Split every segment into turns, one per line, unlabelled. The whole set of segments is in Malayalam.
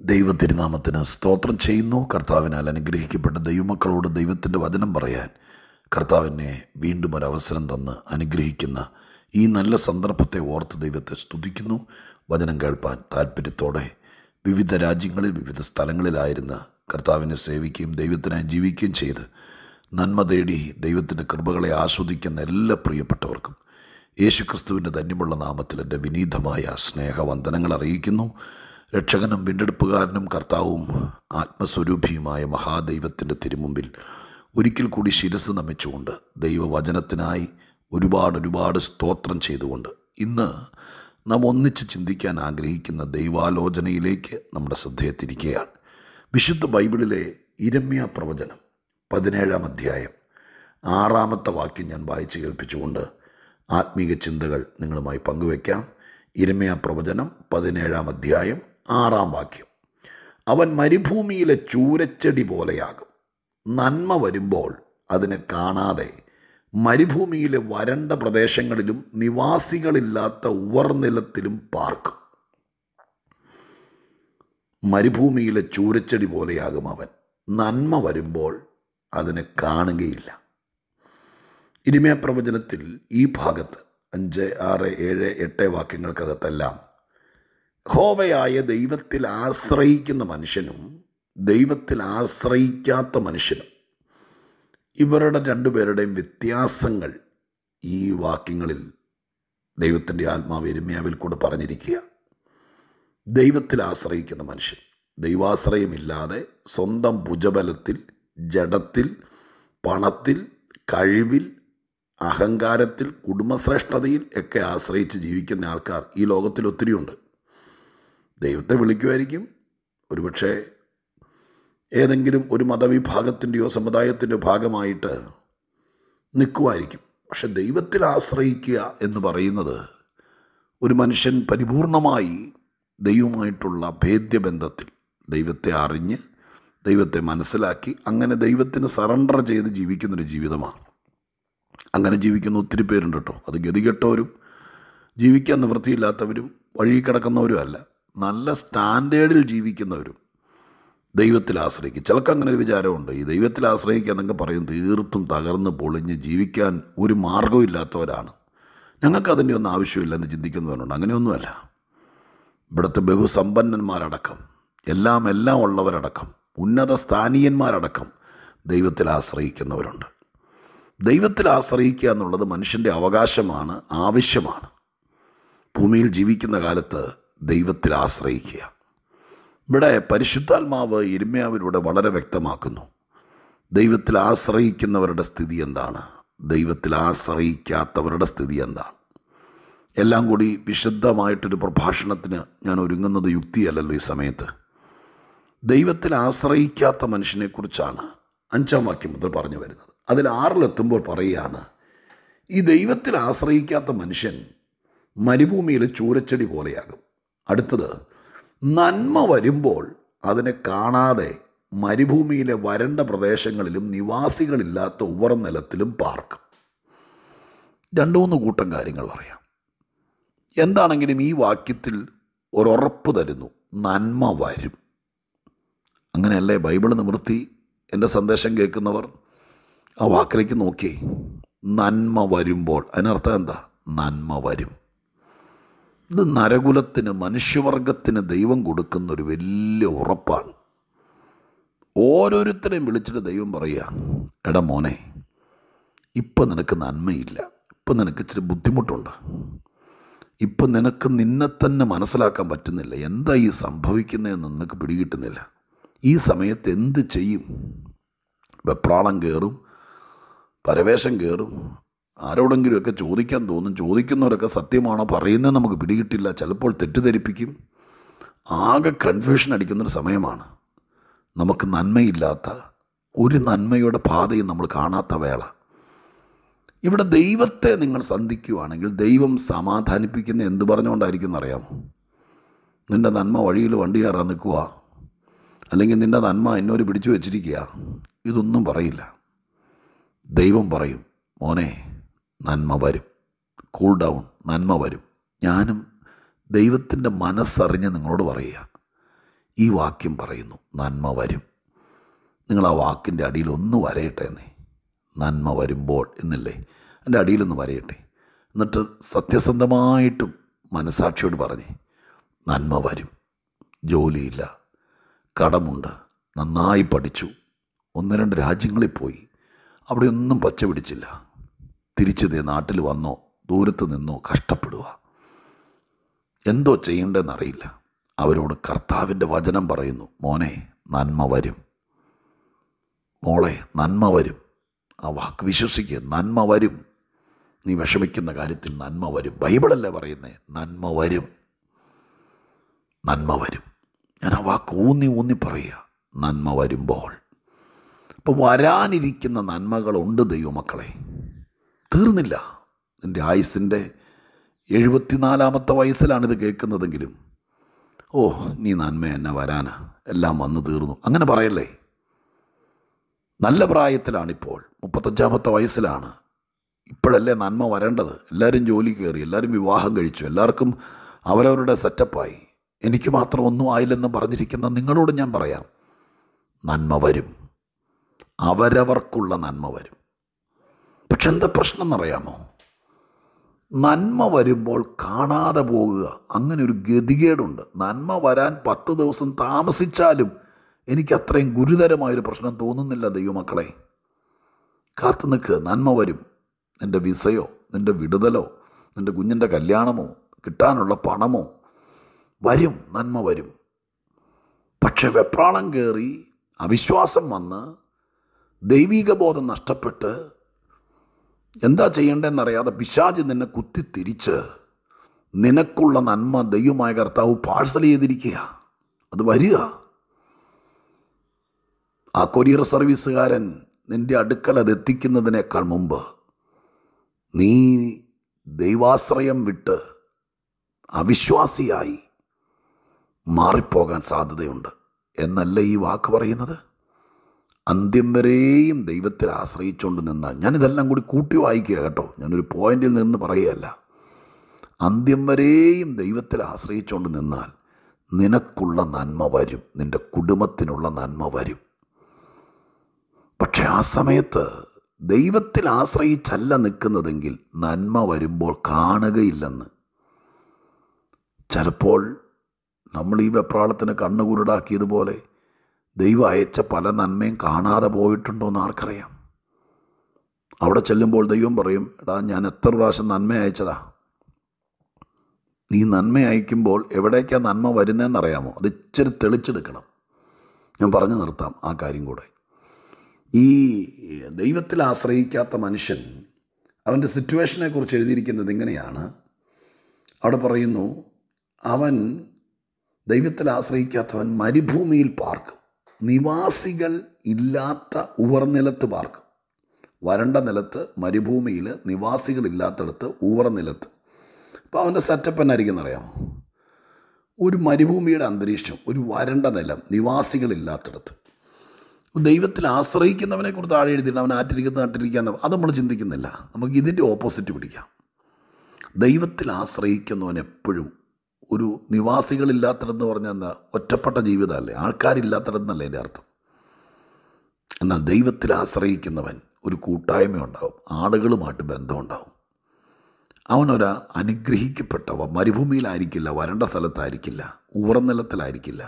ദൈവത്തിരുനാമത്തിന് സ്തോത്രം ചെയ്യുന്നു. കർത്താവിനാൽ അനുഗ്രഹിക്കപ്പെട്ട ദൈവമക്കളോട് ദൈവത്തിൻ്റെ വചനം പറയാൻ കർത്താവിനെ വീണ്ടും ഒരവസരം തന്ന് അനുഗ്രഹിക്കുന്ന ഈ നല്ല സന്ദർഭത്തെ ഓർത്ത് ദൈവത്തെ സ്തുതിക്കുന്നു. വചനം കേൾപ്പാൻ താല്പര്യത്തോടെ വിവിധ രാജ്യങ്ങളിൽ വിവിധ സ്ഥലങ്ങളിലായിരുന്ന് കർത്താവിനെ സേവിക്കുകയും ദൈവത്തിനായി ജീവിക്കുകയും ചെയ്ത് നന്മ തേടി ദൈവത്തിൻ്റെ കൃപകളെ ആസ്വദിക്കുന്ന എല്ലാ പ്രിയപ്പെട്ടവർക്കും യേശുക്രിസ്തുവിൻ്റെ ധന്യമുള്ള നാമത്തിൽ എൻ്റെ വിനീതമായ സ്നേഹവന്ദനങ്ങൾ അറിയിക്കുന്നു. രക്ഷകനും വീണ്ടെടുപ്പുകാരനും കർത്താവും ആത്മസ്വരൂപിയുമായ മഹാദൈവത്തിൻ്റെ തിരുമുമ്പിൽ ഒരിക്കൽ കൂടി ശിരസ് നമിച്ചുകൊണ്ട് ദൈവവചനത്തിനായി ഒരുപാട് സ്തോത്രം ചെയ്തുകൊണ്ട് ഇന്ന് നാം ഒന്നിച്ച് ചിന്തിക്കാൻ ആഗ്രഹിക്കുന്ന ദൈവാലോചനയിലേക്ക് നമ്മുടെ ശ്രദ്ധയെ തിരിക്കുകയാണ്. വിശുദ്ധ ബൈബിളിലെ യിരെമ്യാ പ്രവചനം 17-ാം അധ്യായം 6-ാമത്തെ വാക്യം ഞാൻ വായിച്ച് കേൾപ്പിച്ചുകൊണ്ട് ആത്മീക ചിന്തകൾ നിങ്ങളുമായി പങ്കുവയ്ക്കാം. യിരെമ്യാ പ്രവചനം 17-ാം അധ്യായം 6-ാം വാക്യം. അവൻ മരുഭൂമിയിലെ ചൂരച്ചെടി പോലെയാകും. നന്മ വരുമ്പോൾ അതിനെ കാണാതെ മരുഭൂമിയിലെ വരണ്ട പ്രദേശങ്ങളിലും നിവാസികളില്ലാത്ത ഉവർനിലത്തിലും പാർക്കും. മരുഭൂമിയിലെ ചൂരച്ചെടി പോലെയാകും അവൻ. നന്മ വരുമ്പോൾ അതിനെ കാണുകയില്ല. യിരെമ്യാ പ്രവചനത്തിൽ ഈ ഭാഗത്ത് 5, 6, 7, 8 വാക്യങ്ങൾക്കകത്തെല്ലാം യഹോവയായ ദൈവത്തിൽ ആശ്രയിക്കുന്ന മനുഷ്യനും ദൈവത്തിൽ ആശ്രയിക്കാത്ത മനുഷ്യനും ഇവരുടെ രണ്ടുപേരുടെയും വ്യത്യാസങ്ങൾ ഈ വാക്യങ്ങളിൽ ദൈവത്തിൻ്റെ ആത്മാവ് യിരെമ്യാവിൽ കൂടെ പറഞ്ഞിരിക്കുക. ദൈവത്തിൽ ആശ്രയിക്കുന്ന മനുഷ്യൻ ദൈവാശ്രയമില്ലാതെ സ്വന്തം ഭുജബലത്തിൽ, ജഡത്തിൽ, പണത്തിൽ, കഴിവിൽ, അഹങ്കാരത്തിൽ, കുടുംബശ്രേഷ്ഠതയിൽ ഒക്കെ ആശ്രയിച്ച് ജീവിക്കുന്ന ആൾക്കാർ ഈ ലോകത്തിൽ ഒത്തിരിയുണ്ട്. ദൈവത്തെ വിളിക്കുമായിരിക്കും, ഒരുപക്ഷെ ഏതെങ്കിലും ഒരു മതവിഭാഗത്തിൻ്റെയോ സമുദായത്തിൻ്റെയോ ഭാഗമായിട്ട് നിൽക്കുമായിരിക്കും. പക്ഷെ ദൈവത്തിൽ ആശ്രയിക്കുക എന്ന് പറയുന്നത് ഒരു മനുഷ്യൻ പരിപൂർണമായി ദൈവവുമായിട്ടുള്ള ഭേദ്യബന്ധത്തിൽ ദൈവത്തെ അറിഞ്ഞ് ദൈവത്തെ മനസ്സിലാക്കി അങ്ങനെ ദൈവത്തിന് സറണ്ടർ ചെയ്ത് ജീവിക്കുന്നൊരു ജീവിതമാണ്. അങ്ങനെ ജീവിക്കുന്ന ഒത്തിരി പേരുണ്ട് കേട്ടോ. അത് ഗതികെട്ടവരും ജീവിക്കാൻ നിവൃത്തിയില്ലാത്തവരും വഴി കിടക്കുന്നവരും അല്ല, നല്ല സ്റ്റാൻഡേർഡിൽ ജീവിക്കുന്നവരും ദൈവത്തിൽ ആശ്രയിക്കും. ചിലർക്ക് അങ്ങനെ ഒരു വിചാരമുണ്ട്, ഈ ദൈവത്തിൽ ആശ്രയിക്കുക എന്നൊക്കെ പറയും തീർത്തും തകർന്ന് പൊളിഞ്ഞ് ജീവിക്കാൻ ഒരു മാർഗവും ഇല്ലാത്തവരാണ്, ഞങ്ങൾക്ക് അതിൻ്റെ ഒന്നും ആവശ്യമില്ലെന്ന് ചിന്തിക്കുന്നവരുണ്ട്. അങ്ങനെയൊന്നുമല്ല. ഇവിടുത്തെ ബഹുസമ്പന്നന്മാരടക്കം എല്ലാം ഉള്ളവരടക്കം ഉന്നത സ്ഥാനീയന്മാരടക്കം ദൈവത്തിൽ ആശ്രയിക്കുന്നവരുണ്ട്. ദൈവത്തിൽ ആശ്രയിക്കുക എന്നുള്ളത് മനുഷ്യൻ്റെ അവകാശമാണ്, ആവശ്യമാണ്. ഭൂമിയിൽ ജീവിക്കുന്ന കാലത്ത് ദൈവത്തിൽ ആശ്രയിക്കുക. ഇവിടെ പരിശുദ്ധാത്മാവ് യിരെമ്യാവിലൂടെ വളരെ വ്യക്തമാക്കുന്നു ദൈവത്തിൽ ആശ്രയിക്കുന്നവരുടെ സ്ഥിതി എന്താണ്, ദൈവത്തിൽ ആശ്രയിക്കാത്തവരുടെ സ്ഥിതി എന്താണ്. എല്ലാം കൂടി വിശദമായിട്ടൊരു പ്രഭാഷണത്തിന് ഞാൻ ഒരുങ്ങുന്നത് യുക്തിയല്ലല്ലോ ഈ സമയത്ത്. ദൈവത്തിൽ ആശ്രയിക്കാത്ത മനുഷ്യനെക്കുറിച്ചാണ് 5-ാം വാക്യം മുതൽ പറഞ്ഞു വരുന്നത്. അതിൽ 6-ലെത്തുമ്പോൾ പറയുകയാണ്, ഈ ദൈവത്തിൽ ആശ്രയിക്കാത്ത മനുഷ്യൻ മരുഭൂമിയിലെ ചൂരച്ചെടി പോലെയാകും. അടുത്തത്, നന്മ വരുമ്പോൾ അതിനെ കാണാതെ മരുഭൂമിയിലെ വരണ്ട പ്രദേശങ്ങളിലും നിവാസികളില്ലാത്ത ഉവർനിലത്തിലും പാർക്കും. 2-3 കൂട്ടം കാര്യങ്ങൾ പറയാം. എന്താണെങ്കിലും ഈ വാക്യത്തിൽ ഒരുറപ്പ് തരുന്നു, നന്മ വരും. അങ്ങനെയല്ലേ ബൈബിൾ നിവൃത്തി? എൻ്റെ സന്ദേശം കേൾക്കുന്നവർ ആ വാക്കിലേക്ക് നോക്കി. നന്മ വരുമ്പോൾ അതിനർത്ഥം എന്താ? നന്മ വരും. ഇത് നരകുലത്തിന്, മനുഷ്യവർഗത്തിന് ദൈവം കൊടുക്കുന്നൊരു വലിയ ഉറപ്പാണ്. ഓരോരുത്തരെയും വിളിച്ചിട്ട് ദൈവം പറയുക, എടാ മോനെ, ഇപ്പം നിനക്ക് നന്മയില്ല, ഇപ്പം നിനക്ക് ഇച്ചിരി ബുദ്ധിമുട്ടുണ്ട്, ഇപ്പം നിനക്ക് നിന്നെ തന്നെ മനസ്സിലാക്കാൻ പറ്റുന്നില്ല, എന്താ ഈ സംഭവിക്കുന്നതെന്ന് നിനക്ക് പിടികിട്ടുന്നില്ല. ഈ സമയത്ത് എന്ത് ചെയ്യും? വെപ്രാളം കയറും, പരവേശം കയറും, ആരോടെങ്കിലുമൊക്കെ ചോദിക്കാൻ തോന്നും. ചോദിക്കുന്നവരൊക്കെ സത്യമാണോ പറയുന്നത് നമുക്ക് പിടികിട്ടില്ല, ചിലപ്പോൾ തെറ്റിദ്ധരിപ്പിക്കും. ആകെ കൺഫ്യൂഷൻ അടിക്കുന്നൊരു സമയമാണ്. നമുക്ക് നന്മയില്ലാത്ത ഒരു നന്മയുടെ പാതയും നമ്മൾ കാണാത്ത വേള. ഇവിടെ ദൈവത്തെ നിങ്ങൾ സന്ധിക്കുകയാണെങ്കിൽ ദൈവം സമാധാനിപ്പിക്കുന്ന എന്ത് പറഞ്ഞുകൊണ്ടായിരിക്കും എന്നറിയാമോ? നിൻ്റെ നന്മ വഴിയിൽ വണ്ടി കയറാൻ നിൽക്കുക, അല്ലെങ്കിൽ നിൻ്റെ നന്മ എന്നോര് പിടിച്ചു വെച്ചിരിക്കുക, ഇതൊന്നും പറയില്ല. ദൈവം പറയും, മോനെ നന്മ വരും, കൂൾ ഡൗൺ, നന്മ വരും. ഞാനും ദൈവത്തിൻ്റെ മനസ്സറിഞ്ഞ് നിങ്ങളോട് പറയുക, ഈ വാക്യം പറയുന്നു, നന്മ വരും. നിങ്ങൾ ആ വാക്കിൻ്റെ അടിയിൽ ഒന്ന് വരയട്ടെ എന്നേ. നന്മ വരുമ്പോൾ എന്നില്ലേ, എൻ്റെ അടിയിലൊന്ന് വരയട്ടെ. എന്നിട്ട് സത്യസന്ധമായിട്ടും മനസാക്ഷിയോട് പറഞ്ഞേ, നന്മ വരും. ജോലിയില്ല, കടമുണ്ട്, നന്നായി പഠിച്ചു, 1-2 രാജ്യങ്ങളിൽ പോയി, അവിടെ ഒന്നും പച്ച പിടിച്ചില്ല. തിരിച്ചു നാട്ടിൽ വന്നോ ദൂരത്ത് നിന്നോ കഷ്ടപ്പെടുക, എന്തോ ചെയ്യേണ്ടതെന്നറിയില്ല. അവരോട് കർത്താവിൻ്റെ വചനം പറയുന്നു, മോനെ നന്മ വരും, മോളെ നന്മ വരും. ആ വാക്ക് വിശ്വസിക്കുക, നന്മ വരും. നീ വിഷമിക്കുന്ന കാര്യത്തിൽ നന്മ വരും. ബൈബിളല്ലേ പറയുന്നേ, നന്മ വരും, നന്മ വരും. ഞാൻ ആ വാക്ക് ഊന്നി പറയുക, നന്മ വരുമ്പോൾ. ഇപ്പോൾ വരാനിരിക്കുന്ന നന്മകളുണ്ട് ദൈവമക്കളെ, തീർന്നില്ല. നിൻ്റെ ആയുസിൻ്റെ 74-ാമത്തെ വയസ്സിലാണിത് കേൾക്കുന്നതെങ്കിലും, ഓ നീ നന്മ എന്നെ വരാനാ, എല്ലാം വന്നു തീർന്നു, അങ്ങനെ പറയല്ലേ. നല്ല പ്രായത്തിലാണിപ്പോൾ, 35-ാമത്തെ വയസ്സിലാണ്. ഇപ്പോഴല്ലേ നന്മ വരേണ്ടത്. എല്ലാവരും ജോലി കയറി, എല്ലാവരും വിവാഹം കഴിച്ചു, എല്ലാവർക്കും അവരവരുടെ സെറ്റപ്പായി. എനിക്ക് മാത്രം ഒന്നും ആയില്ലെന്ന് പറഞ്ഞിരിക്കുന്ന നിങ്ങളോട് ഞാൻ പറയാം, നന്മ വരും. അവരവർക്കുള്ള നന്മ വരും. പക്ഷെ എന്താ പ്രശ്നം എന്നറിയാമോ? നന്മ വരുമ്പോൾ കാണാതെ പോകുക, അങ്ങനെ ഒരു ഗതികേടുണ്ട്. നന്മ വരാൻ 10 ദിവസം താമസിച്ചാലും എനിക്ക് അത്രയും ഗുരുതരമായൊരു പ്രശ്നം തോന്നുന്നില്ല ദൈവമക്കളെ. കാത്തു നിൽക്കുക, നന്മ വരും. നിൻ്റെ വിസയോ, നിൻ്റെ വിടുതലോ, നിൻ്റെ കുഞ്ഞിൻ്റെ കല്യാണമോ, കിട്ടാനുള്ള പണമോ വരും, നന്മ വരും. പക്ഷെ വെപ്രാളം കയറി, അവിശ്വാസം വന്ന്, ദൈവിക ബോധം നഷ്ടപ്പെട്ട്, എന്താ ചെയ്യേണ്ടതെന്നറിയാതെ പിശാച് നിന്നെ കുത്തിത്തിരിച്ച് നിനക്കുള്ള നന്മ ദൈവമായ കർത്താവ് പാഴ്സൽ ചെയ്തിരിക്കുക. അത് വരിക. ആ കൊറിയർ സർവീസുകാരൻ നിൻ്റെ അടുക്കൽ അത് എത്തിക്കുന്നതിനേക്കാൾ മുമ്പ് നീ ദൈവാശ്രയം വിട്ട് അവിശ്വാസിയായി മാറിപ്പോകാൻ സാധ്യതയുണ്ട് എന്നല്ല ഈ വാക്ക് പറയുന്നത്. അന്ത്യം വരെയും ദൈവത്തിൽ ആശ്രയിച്ചുകൊണ്ട് നിന്നാൽ, ഞാനിതെല്ലാം കൂടി കൂട്ടി വായിക്കുക കേട്ടോ, ഞാനൊരു പോയിന്റിൽ നിന്ന് പറയുകയല്ല. അന്ത്യം വരെയും ദൈവത്തിൽ ആശ്രയിച്ചുകൊണ്ട് നിന്നാൽ നിനക്കുള്ള നന്മ വരും, നിൻ്റെ കുടുംബത്തിനുള്ള നന്മ വരും. പക്ഷെ ആ സമയത്ത് ദൈവത്തിൽ ആശ്രയിച്ചല്ല നിൽക്കുന്നതെങ്കിൽ നന്മ വരുമ്പോൾ കാണുകയില്ലെന്ന്. ചിലപ്പോൾ നമ്മൾ ഈ വെപ്രാളത്തിന് കണ്ണുകുരുടാക്കിയതുപോലെ ദൈവം അയച്ച പല നന്മയും കാണാതെ പോയിട്ടുണ്ടോ എന്ന് ആർക്കറിയാം. അവിടെ ചെല്ലുമ്പോൾ ദൈവം പറയും, എടാ ഞാൻ എത്ര പ്രാവശ്യം നന്മ അയച്ചതാ. നീ നന്മ അയക്കുമ്പോൾ എവിടേക്കാണ് നന്മ വരുന്നതെന്നറിയാമോ? അത് ഇച്ചിരി തെളിച്ചെടുക്കണം. ഞാൻ പറഞ്ഞു നിർത്താം ആ കാര്യം കൂടെ. ഈ ദൈവത്തിൽ ആശ്രയിക്കാത്ത മനുഷ്യൻ, അവൻ്റെ സിറ്റുവേഷനെ കുറിച്ച് എഴുതിയിരിക്കുന്നത് ഇങ്ങനെയാണ്. അവിടെ പറയുന്നു, അവൻ ദൈവത്തിൽ ആശ്രയിക്കാത്തവൻ മരുഭൂമിയിൽ പാർക്കും, നിവാസികൾ ഇല്ലാത്ത ഉവർനിലത്ത് പാർക്കും. വരണ്ട നിലത്ത്, മരുഭൂമിയിൽ നിവാസികളില്ലാത്തടത്ത്, ഉവർനിലത്ത്. അപ്പോൾ അവൻ്റെ സെറ്റപ്പ് എന്നായിരിക്കും അറിയാമോ? ഒരു മരുഭൂമിയുടെ അന്തരീക്ഷം, ഒരു വരണ്ട നിലം, നിവാസികളില്ലാത്തടത്ത്. ദൈവത്തിൽ ആശ്രയിക്കുന്നവനെ കുറിച്ച് താഴെ എഴുതിയിട്ട് അവൻ നട്ടിരിക്കാന്ന് അത് നമ്മൾ ചിന്തിക്കുന്നില്ല. നമുക്ക് ഇതിൻ്റെ ഓപ്പോസിറ്റ് പിടിക്കാം. ദൈവത്തിൽ ആശ്രയിക്കുന്നവൻ എപ്പോഴും ഒരു നിവാസികളില്ലാത്തതെന്ന് പറഞ്ഞാൽ എന്താ? ഒറ്റപ്പെട്ട ജീവിതമല്ലേ, ആൾക്കാരില്ലാത്തതെന്നല്ലേ എൻ്റെ അർത്ഥം. എന്നാൽ ദൈവത്തിൽ ആശ്രയിക്കുന്നവൻ ഒരു കൂട്ടായ്മ ഉണ്ടാവും, ആളുകളുമായിട്ട് ബന്ധമുണ്ടാവും. അവനൊരു അനുഗ്രഹിക്കപ്പെട്ടവ മരുഭൂമിയിലായിരിക്കില്ല, വരണ്ട സ്ഥലത്തായിരിക്കില്ല, ഉറനിലത്തിലായിരിക്കില്ല.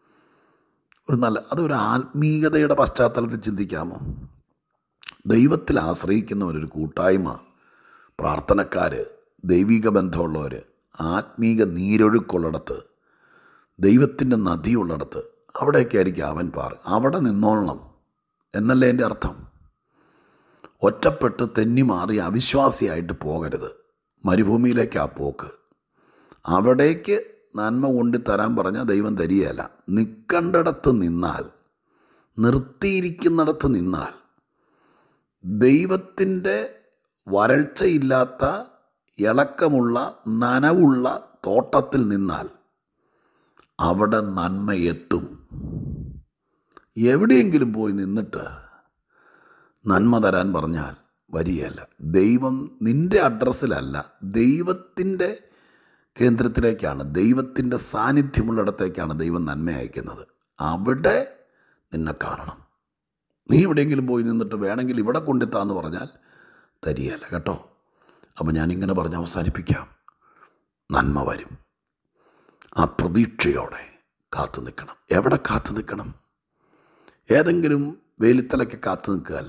അതൊരു ആത്മീയതയുടെ പശ്ചാത്തലത്തിൽ ചിന്തിക്കാമോ? ദൈവത്തിൽ ആശ്രയിക്കുന്നവരൊരു കൂട്ടായ്മ, പ്രാർത്ഥനക്കാർ, ദൈവിക ബന്ധമുള്ളവർ, ആത്മീക നീരൊഴുക്കുള്ളിടത്ത്, ദൈവത്തിൻ്റെ നദിയുള്ളിടത്ത്, അവിടെയൊക്കെ ആയിരിക്കും അവൻ അവിടെ നിന്നോളണം എന്നല്ലേ എൻ്റെ അർത്ഥം. ഒറ്റപ്പെട്ട് തെന്നി മാറി അവിശ്വാസിയായിട്ട് പോകരുത്. മരുഭൂമിയിലേക്ക് ആ പോക്ക്. അവിടേക്ക് നന്മ കൊണ്ട് തരാൻ പറഞ്ഞാൽ ദൈവം തരികയല്ല. നിൽക്കേണ്ടിടത്ത് നിന്നാൽ, നിർത്തിയിരിക്കുന്നിടത്ത് നിന്നാൽ, ദൈവത്തിൻ്റെ വരൾച്ചയില്ലാത്ത ഇളക്കമുള്ള നനവുള്ള തോട്ടത്തിൽ നിന്നാൽ അവിടെ നന്മ എത്തും. എവിടെയെങ്കിലും പോയി നിന്നിട്ട് നന്മ തരാൻ പറഞ്ഞാൽ വരികയല്ല. ദൈവം നിൻ്റെ അഡ്രസ്സിലല്ല, ദൈവത്തിൻ്റെ കേന്ദ്രത്തിലേക്കാണ്, ദൈവത്തിൻ്റെ സാന്നിധ്യമുള്ളിടത്തേക്കാണ് ദൈവം നന്മ അയക്കുന്നത്. അവിടെ നിന്നെ കാണണം. നീ എവിടെയെങ്കിലും പോയി നിന്നിട്ട് വേണമെങ്കിൽ ഇവിടെ കൊണ്ടെത്താന്ന് പറഞ്ഞാൽ തരികയല്ല കേട്ടോ. അപ്പം ഞാനിങ്ങനെ പറഞ്ഞ് അവസാനിപ്പിക്കാം. നന്മ വരും. ആ പ്രതീക്ഷയോടെ കാത്തു നിൽക്കണം. എവിടെ കാത്തു നിൽക്കണം? ഏതെങ്കിലും വേലിത്തലയ്ക്ക് കാത്തു നിൽക്കുകയല്ല.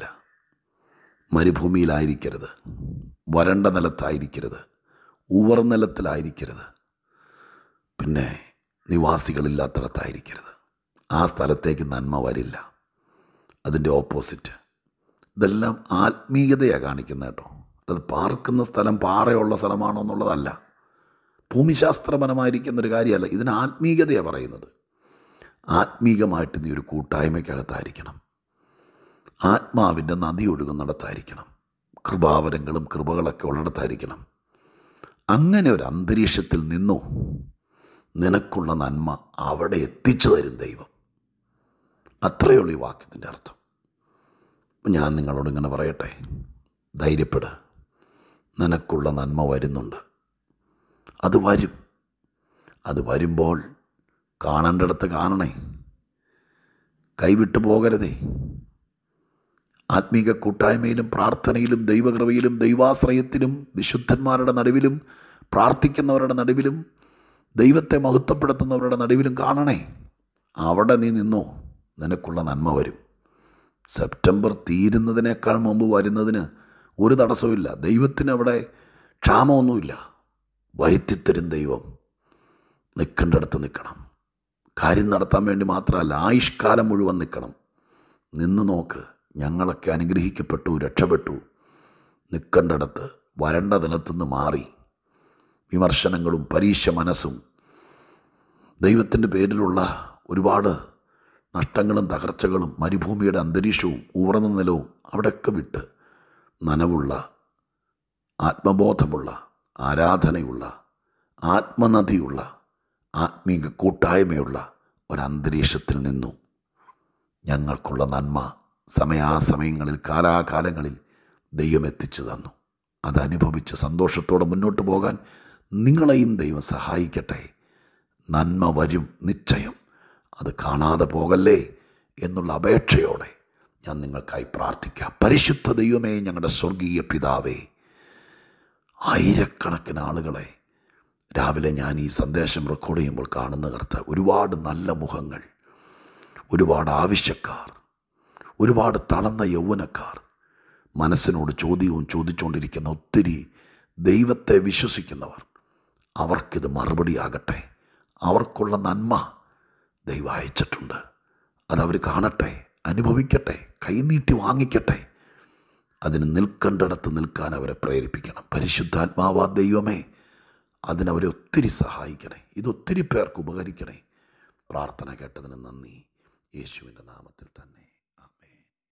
മരുഭൂമിയിലായിരിക്കരുത്, വരണ്ട നിലത്തായിരിക്കരുത്, ഉവർ നിലത്തിലായിരിക്കരുത്, പിന്നെ നിവാസികളില്ലാത്തിടത്തായിരിക്കരുത്. ആ സ്ഥലത്തേക്ക് നന്മ വരില്ല. അതിൻ്റെ ഓപ്പോസിറ്റ്. ഇതെല്ലാം ആത്മീയതയാണ് കാണിക്കുന്നത് കേട്ടോ. അത് പാർക്കുന്ന സ്ഥലം പാറയുള്ള സ്ഥലമാണോ എന്നുള്ളതല്ല, ഭൂമിശാസ്ത്രപരമായിരിക്കുന്നൊരു കാര്യമല്ല. ഇതിന് ആത്മീയതയാണ് പറയുന്നത്. ആത്മീകമായിട്ട് നീ ഒരു കൂട്ടായ്മയ്ക്കകത്തായിരിക്കണം. ആത്മാവിൻ്റെ നദി ഒഴുകുന്നിടത്തായിരിക്കണം. കൃപാവരങ്ങളും കൃപകളൊക്കെ ഉള്ളിടത്തായിരിക്കണം. അങ്ങനെ ഒരു അന്തരീക്ഷത്തിൽ നിന്നു നിനക്കുള്ള നന്മ അവിടെ എത്തിച്ചു തരും ദൈവം. അത്രയേ ഉള്ളൂ ഈ വാക്യത്തിൻ്റെ അർത്ഥം. ഞാൻ നിങ്ങളോട് ഇങ്ങനെ പറയട്ടെ, ധൈര്യപ്പെട്. നിനക്കുള്ള നന്മ വരുന്നുണ്ട്. അത് വരും. അത് വരുമ്പോൾ കാണേണ്ടിടത്ത് കാണണേ. കൈവിട്ടു പോകരുതേ. ആത്മീക കൂട്ടായ്മയിലും പ്രാർത്ഥനയിലും ദൈവകൃപയിലും ദൈവാശ്രയത്തിലും വിശുദ്ധന്മാരുടെ നടുവിലും പ്രാർത്ഥിക്കുന്നവരുടെ നടുവിലും ദൈവത്തെ മഹത്വപ്പെടുത്തുന്നവരുടെ നടുവിലും കാണണേ. അവിടെ നീ നിന്നോ, നിനക്കുള്ള നന്മ വരും. സെപ്റ്റംബർ തീരുന്നതിനേക്കാൾ മുമ്പ് വരുന്നതിന് ഒരു തടസ്സമില്ല. ദൈവത്തിന് അവിടെ ക്ഷാമമൊന്നുമില്ല. വരുത്തിത്തരും ദൈവം. നിൽക്കേണ്ടടുത്ത് നിൽക്കണം. കാര്യം നടത്താൻ വേണ്ടി മാത്രമല്ല, ആയുഷ്കാലം മുഴുവൻ നിൽക്കണം. നിന്ന് നോക്ക്. ഞങ്ങളൊക്കെ അനുഗ്രഹിക്കപ്പെട്ടു, രക്ഷപ്പെട്ടു. നിൽക്കേണ്ടടുത്ത് വരണ്ട നിലത്തുനിന്ന് മാറി വിമർശനങ്ങളും പരീക്ഷ മനസ്സും ദൈവത്തിൻ്റെ പേരിലുള്ള ഒരുപാട് നഷ്ടങ്ങളും തകർച്ചകളും മരുഭൂമിയുടെ അന്തരീക്ഷവും ഉയർന്ന നിലവും അവിടെയൊക്കെ വിട്ട് നനവുള്ള, ആത്മബോധമുള്ള, ആരാധനയുള്ള, ആത്മനദിയുള്ള, ആത്മീക കൂട്ടായ്മയുള്ള ഒരന്തരീക്ഷത്തിൽ നിന്നു ഞങ്ങൾക്കുള്ള നന്മ സമയാസമയങ്ങളിൽ കാലാകാലങ്ങളിൽ ദൈവം എത്തിച്ചു തന്നു. അതനുഭവിച്ച് സന്തോഷത്തോടെ മുന്നോട്ട് പോകാൻ നിങ്ങളെയും ദൈവം സഹായിക്കട്ടെ. നന്മ വരും നിശ്ചയം. അത് കാണാതെ പോകല്ലേ എന്നുള്ള അപേക്ഷയോടെ ഞാൻ നിങ്ങൾക്കായി പ്രാർത്ഥിക്കാം. പരിശുദ്ധ ദൈവമേ, ഞങ്ങളുടെ സ്വർഗീയ പിതാവേ, ആയിരക്കണക്കിന് ആളുകളെ രാവിലെ ഞാൻ ഈ സന്ദേശം റെക്കോർഡ് ചെയ്യുമ്പോൾ കാണുന്ന കർത്താവേ, ഒരുപാട് നല്ല മുഖങ്ങൾ, ഒരുപാട് ആവശ്യക്കാർ, ഒരുപാട് തളർന്ന യൗവനക്കാർ, മനസ്സിനോട് ചോദ്യവും ചോദിച്ചുകൊണ്ടിരിക്കുന്ന ഒത്തിരി ദൈവത്തെ വിശ്വസിക്കുന്നവർ, അവർക്കിത് മറുപടിയാകട്ടെ. അവർക്കുള്ള നന്മ ദൈവം അയച്ചിട്ടുണ്ട്. അതവർ കാണട്ടെ, അനുഭവിക്കട്ടെ, കൈനീട്ടി വാങ്ങിക്കട്ടെ. അതിന് നിൽക്കേണ്ടിടത്ത് നിൽക്കാൻ അവരെ പ്രേരിപ്പിക്കണം. പരിശുദ്ധാത്മാവാ ദൈവമേ, അതിനവരെ ഒത്തിരി സഹായിക്കണേ. ഇതൊത്തിരി പേർക്ക് ഉപകരിക്കണേ. പ്രാർത്ഥന കേട്ടതിന് നന്ദി. യേശുവിൻ്റെ നാമത്തിൽ തന്നെ.